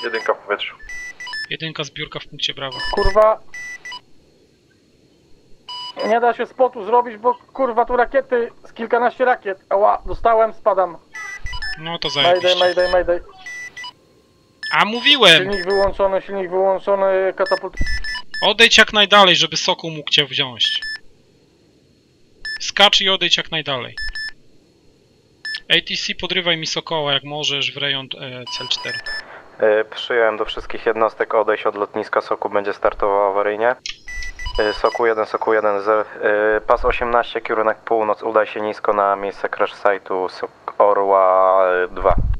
Jedynka w powietrzu. Jedynka zbiórka w punkcie brawo. Kurwa. Nie da się spotu zrobić, bo kurwa tu rakiety, z kilkanaście rakiet. Ała, dostałem, spadam. No to Mayday, zajebiście. mayday, mayday. A mówiłem! Silnik wyłączony, katapult. Odejdź jak najdalej, żeby Sokół mógł cię wziąć. Skacz i odejdź jak najdalej. ATC, podrywaj mi Sokoła jak możesz w rejon cel 4. Przyjąłem do wszystkich jednostek, odejść od lotniska, Sokół będzie startował awaryjnie. Sokół 1, pas 18, kierunek północ, udaj się nisko na miejsce crash site'u Orła 2.